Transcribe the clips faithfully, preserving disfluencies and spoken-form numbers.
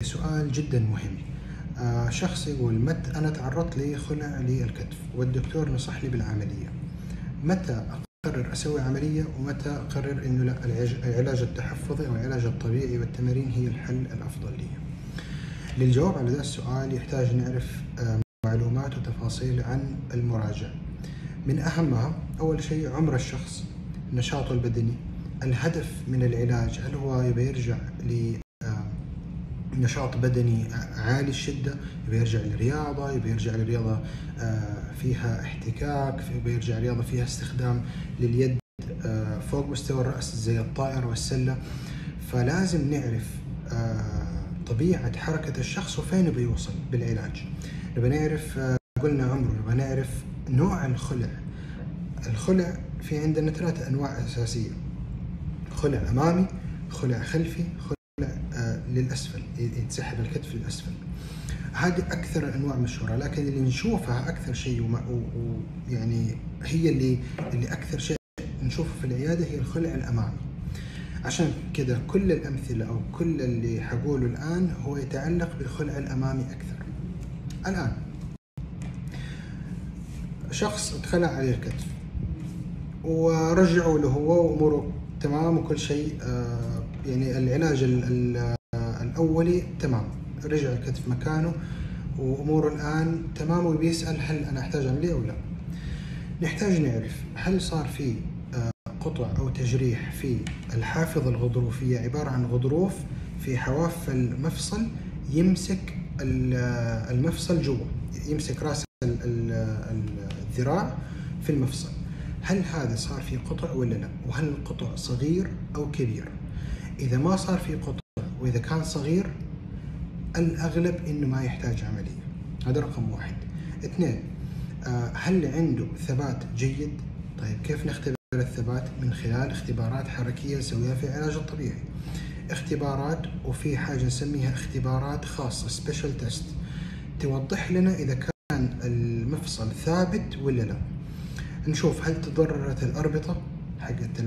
سؤال جدا مهم. آه شخص يقول متى أنا تعرضت لي خلع للكتف والدكتور نصح لي بالعملية، متى أقرر أسوي عملية ومتى أقرر إنه لا العلاج التحفظي أو العلاج الطبيعي والتمارين هي الحل الأفضل لي؟ للجواب على هذا السؤال يحتاج نعرف آه معلومات وتفاصيل عن المراجع. من أهمها أول شيء عمر الشخص، نشاطه البدني، الهدف من العلاج، هل هو يبي يرجع لنشاط بدني عالي الشدة، يبي يرجع للرياضة، يبي يرجع للرياضة فيها احتكاك، يبي يرجع رياضة فيها استخدام لليد فوق مستوى الرأس زي الطائرة والسلة. فلازم نعرف طبيعة حركة الشخص وفين يبي يوصل بالعلاج. نبي نعرف قلنا عمره، نبي نعرف نوع الخلع. الخلع في عندنا ثلاثة أنواع أساسية: خلع أمامي، خلع خلفي، خلع آه للأسفل، يتسحب الكتف للأسفل. هذه أكثر الأنواع مشهورة، لكن اللي نشوفها أكثر شيء ويعني هي اللي اللي أكثر شيء نشوفه في العيادة هي الخلع الأمامي. عشان كده كل الأمثلة أو كل اللي حقوله الآن هو يتعلق بالخلع الأمامي أكثر. الآن شخص اتخلع عليه الكتف ورجعوا له هو وأموره تمام وكل شيء، آه يعني العلاج الأولي تمام، رجع الكتف مكانه وأموره الآن تمام، وبيسأل هل أنا أحتاج عملية أو لا. نحتاج نعرف هل صار في آه قطع أو تجريح في الحافظة الغضروفية، عبارة عن غضروف في حواف المفصل يمسك المفصل جوا، يمسك راس الذراع في المفصل. هل هذا صار في قطع ولا لا؟ وهل القطع صغير أو كبير؟ إذا ما صار في قطع وإذا كان صغير الأغلب إنه ما يحتاج عملية. هذا رقم واحد. اثنين، هل عنده ثبات جيد؟ طيب كيف نختبر الثبات؟ من خلال اختبارات حركية نسويها في العلاج الطبيعي. اختبارات، وفي حاجة نسميها اختبارات خاصة سبيشال تيست توضح لنا إذا كان المفصل ثابت ولا لا. نشوف هل تضررت الأربطة حقت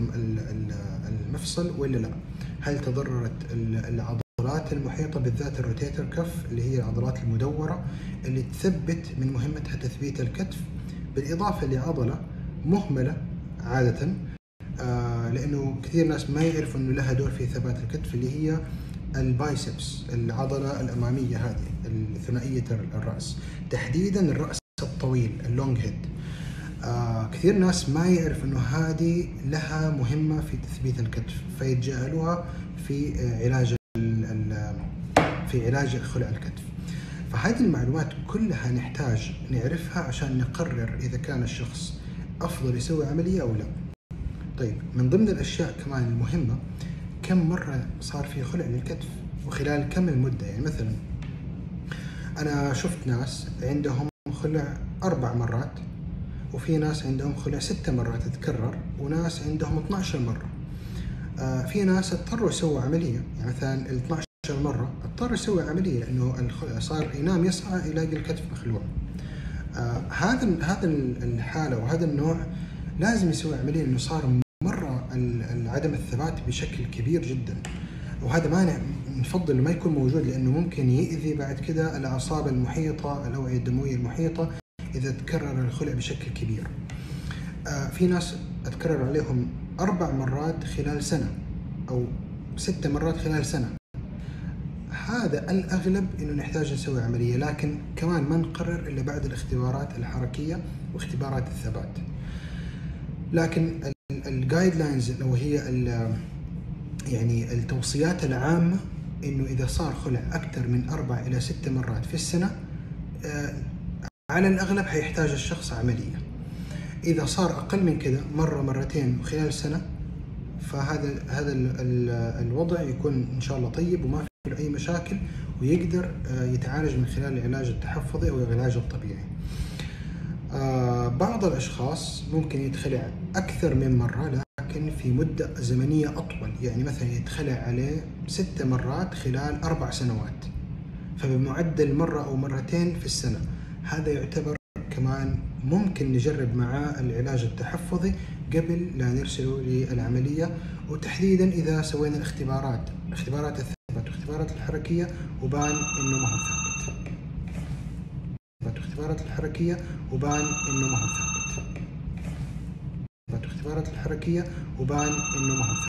المفصل ولا لا، هل تضررت العضلات المحيطة بالذات الروتيتر كف اللي هي العضلات المدورة اللي تثبت من مهمتها تثبيت الكتف، بالإضافة لعضلة مهملة عادة آه لأنه كثير ناس ما يعرفوا أنه لها دور في ثبات الكتف، اللي هي البايسبس، العضلة الأمامية هذه الثنائية الرأس، تحديدا الرأس الطويل اللونج هيد. آه كثير ناس ما يعرف أنه هذه لها مهمة في تثبيت الكتف فيتجاهلوها في علاج في علاج خلع الكتف. فهذه المعلومات كلها نحتاج نعرفها عشان نقرر إذا كان الشخص أفضل يسوي عملية أو لا. طيب من ضمن الأشياء كمان المهمة، كم مرة صار في خلع للكتف وخلال كم المدة؟ يعني مثلا أنا شفت ناس عندهم خلع أربع مرات، وفي ناس عندهم خلع ست مرات تتكرر، وناس عندهم اثنتي عشرة مرة. آه في ناس اضطروا يسووا عملية، يعني مثلا ال اثنتي عشرة مرة اضطر يسوي عملية لأنه صار ينام يصحى يلاقي الكتف مخلوع. آه هذا هذا الحالة وهذا النوع لازم يسوي عملية، لأنه صار مرة عدم الثبات بشكل كبير جدا، وهذا مانع نفضل ما يكون موجود لأنه ممكن يؤذي بعد كده الأعصاب المحيطة، الأوعية الدموية المحيطة إذا تكرر الخلع بشكل كبير. آه في ناس أتكرر عليهم أربع مرات خلال سنة أو ست مرات خلال سنة. هذا الأغلب إنه نحتاج نسوي عملية، لكن كمان ما نقرر إلا بعد الاختبارات الحركية واختبارات الثبات. لكن الجايد لاينز لو هي يعني التوصيات العامة إنه إذا صار خلع أكثر من أربع إلى ست مرات في السنة آه على الأغلب حيحتاج الشخص عملية. إذا صار أقل من كده مرة مرتين خلال سنة فهذا هذا الوضع يكون إن شاء الله طيب وما في أي مشاكل، ويقدر يتعالج من خلال العلاج التحفظي أو العلاج الطبيعي. بعض الأشخاص ممكن يتخلع أكثر من مرة لكن في مدة زمنية أطول، يعني مثلا يتخلع عليه ست مرات خلال أربع سنوات، فبمعدل مرة أو مرتين في السنة. هذا يعتبر كمان ممكن نجرب معاه العلاج التحفظي قبل لا نرسله للعملية، وتحديدا إذا سوينا الاختبارات الاختبارات اختبارات الحركية وبان إنه ما هو ثابت. اختبارات الحركية وبان إنه ما هو ثابت. اختبارات الحركية وبان إنه ما هو ثابت.